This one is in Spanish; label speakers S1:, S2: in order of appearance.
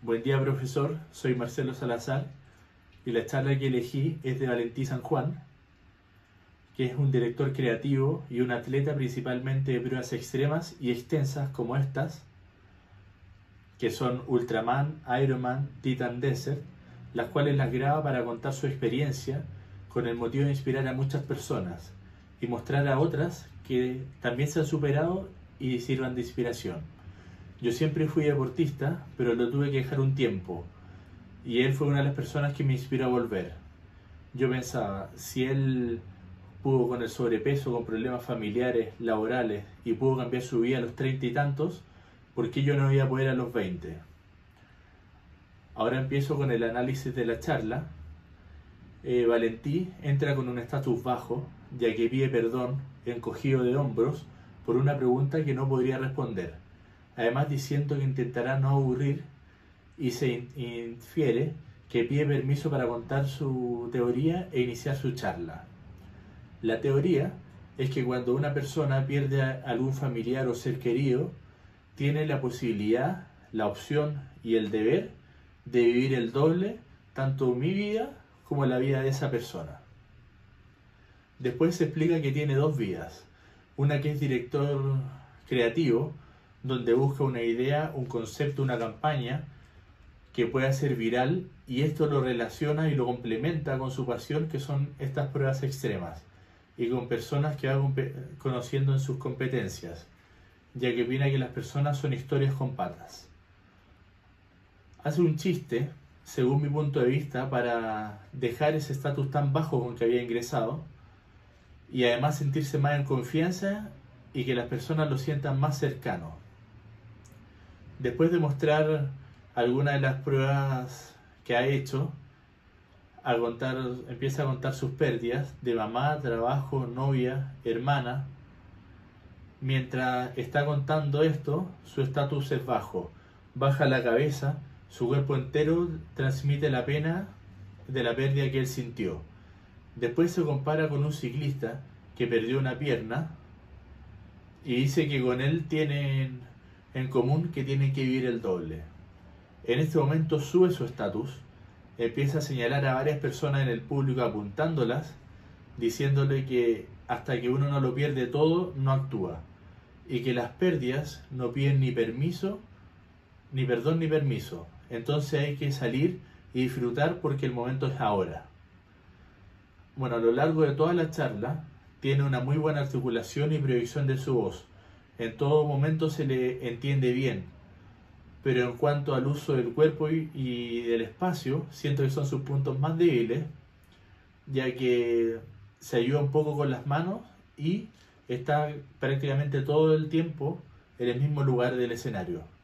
S1: Buen día, profesor. Soy Marcelo Salazar y la charla que elegí es de Valentín San Juan, que es un director creativo y un atleta principalmente de pruebas extremas y extensas como estas, que son Ultraman, Ironman, Titan Desert, las cuales las graba para contar su experiencia con el motivo de inspirar a muchas personas y mostrar a otras que también se han superado y sirvan de inspiración. Yo siempre fui deportista, pero lo tuve que dejar un tiempo, y él fue una de las personas que me inspiró a volver. Yo pensaba, si él pudo con el sobrepeso, con problemas familiares, laborales, y pudo cambiar su vida a los 30 y tantos, ¿por qué yo no iba a poder a los 20? Ahora empiezo con el análisis de la charla. Valentí entra con un estatus bajo, ya que pide perdón, encogido de hombros, por una pregunta que no podría responder. Además, diciendo que intentará no aburrir, y se infiere que pide permiso para contar su teoría e iniciar su charla. La teoría es que cuando una persona pierde a algún familiar o ser querido, tiene la posibilidad, la opción y el deber de vivir el doble, tanto mi vida como la vida de esa persona. Después se explica que tiene dos vidas, una que es director creativo, donde busca una idea, un concepto, una campaña que pueda ser viral, y esto lo relaciona y lo complementa con su pasión, que son estas pruebas extremas, y con personas que va conociendo en sus competencias, ya que opina que las personas son historias con patas. Hace un chiste, según mi punto de vista, para dejar ese estatus tan bajo con que había ingresado, y además sentirse más en confianza y que las personas lo sientan más cercano. Después de mostrar algunas de las pruebas que ha hecho, empieza a contar sus pérdidas de mamá, trabajo, novia, hermana. Mientras está contando esto, su estatus es bajo. Baja la cabeza, su cuerpo entero transmite la pena de la pérdida que él sintió. Después se compara con un ciclista que perdió una pierna y dice que con él tienen en común que tienen que vivir el doble. En este momento sube su estatus, empieza a señalar a varias personas en el público apuntándolas, diciéndole que hasta que uno no lo pierde todo, no actúa, y que las pérdidas no piden ni permiso, ni perdón ni permiso. Entonces hay que salir y disfrutar porque el momento es ahora. Bueno, a lo largo de toda la charla tiene una muy buena articulación y proyección de su voz. En todo momento se le entiende bien, pero en cuanto al uso del cuerpo y del espacio, siento que son sus puntos más débiles, ya que se ayuda un poco con las manos y está prácticamente todo el tiempo en el mismo lugar del escenario.